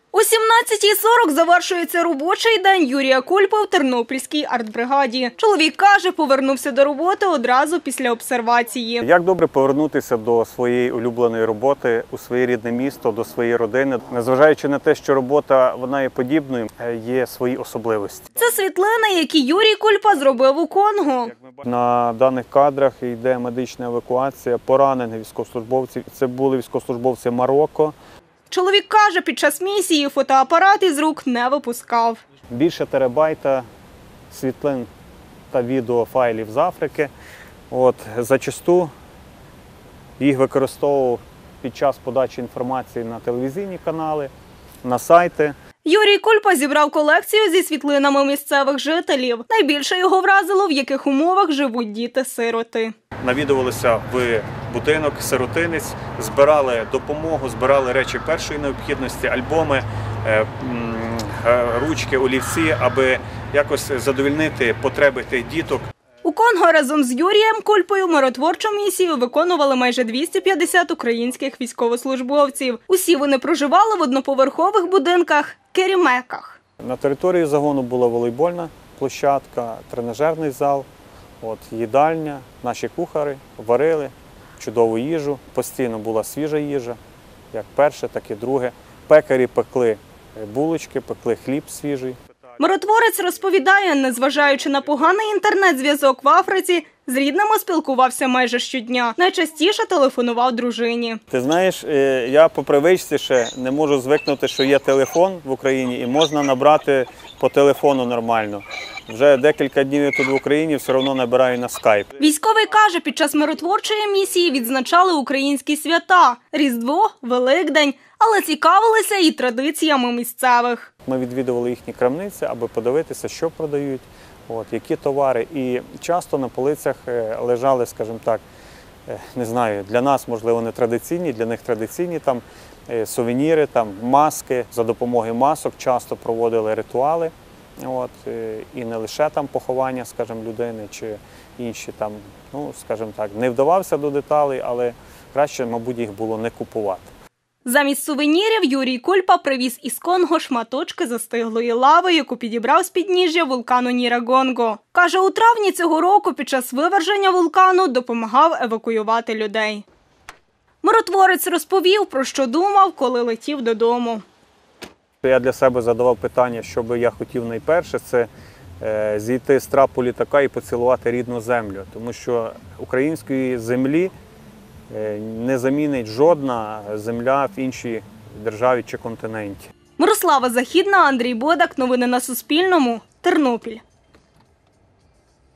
О 17:40 завершується робочий день Юрія Кульпи в Тернопільській артбригаді. Чоловік каже, повернувся до роботи одразу після обсервації. Як добре повернутися до своєї улюбленої роботи, у своє рідне місто, до своєї родини. Незважаючи на те, що робота вона є подібною, є свої особливості. Це світлини, які Юрій Кульпа зробив у Конго. На даних кадрах йде медична евакуація поранених військовослужбовців. Це були військовослужбовці Марокко. Чоловік каже, під час місії фотоапарат із рук не випускав. Більше терабайта світлин та відеофайлів з Африки. Зачасту їх використовував під час подачі інформації на телевізійні канали, на сайти. Юрій Кульпа зібрав колекцію зі світлинами місцевих жителів. Найбільше його вразило, в яких умовах живуть діти-сироти. Навідувалися в будинок сиротинець, збирали допомогу, збирали речі першої необхідності, альбоми, ручки, олівці, аби якось задовольнити потреби тих діток. У Конго разом з Юрієм Кульпою миротворчу місію виконували майже 250 українських військовослужбовців. Усі вони проживали в одноповерхових будинках – керімеках. На території загону була волейбольна площадка, тренажерний зал, їдальня. Наші кухари варили чудову їжу, постійно була свіжа їжа, як перше, так і друге. Пекарі пекли булочки, пекли хліб свіжий. Миротворець розповідає, незважаючи на поганий інтернет-зв'язок в Африці, з рідними спілкувався майже щодня. Найчастіше телефонував дружині. Ти знаєш, я по привичці ще не можу звикнути, що є телефон в Україні і можна набрати по телефону нормально. Вже декілька днів я тут в Україні, все одно набираю на скайп. Військовий каже, під час миротворчої місії відзначали українські свята – Різдво, Великдень, але цікавилися і традиціями місцевих. Ми відвідували їхні крамниці, аби подивитися, що продають, які товари. І часто на полицях лежали, скажімо так, не знаю, для нас, можливо, не традиційні, для них традиційні там сувеніри, там маски. За допомогою масок часто проводили ритуали. І не лише там поховання, скажімо, людини чи інші там, скажімо так, не вдавався до деталей, але краще, мабуть, їх було не купувати. Замість сувенірів Юрій Кульпа привіз із Конго шматочки застиглої лави, яку підібрав з підніжжя вулкану Нірагонго. Каже, у травні цього року під час виверження вулкану допомагав евакуювати людей. Миротворець розповів, про що думав, коли летів додому. Я для себе задавав питання, що би я хотів найперше, це зійти з трапу літака і поцілувати рідну землю. Тому що української землі не замінить жодна земля в іншій державі чи континенті. Мирослава Західна, Андрій Бодак. Новини на Суспільному. Тернопіль.